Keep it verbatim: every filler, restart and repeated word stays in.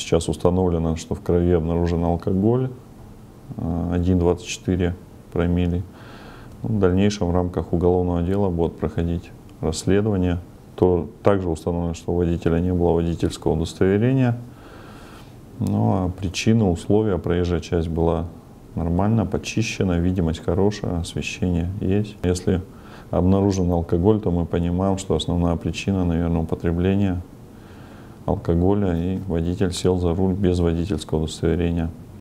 сейчас установлено, что в крови обнаружен алкоголь один и двадцать четыре промилле. В дальнейшем в рамках уголовного дела будет проходить расследование. То также установлено, что у водителя не было водительского удостоверения. Ну а причины, условия, проезжая часть была нормально, почищена, видимость хорошая, освещение есть. Если обнаружен алкоголь, то мы понимаем, что основная причина, наверное, употребления алкоголя, и водитель сел за руль без водительского удостоверения.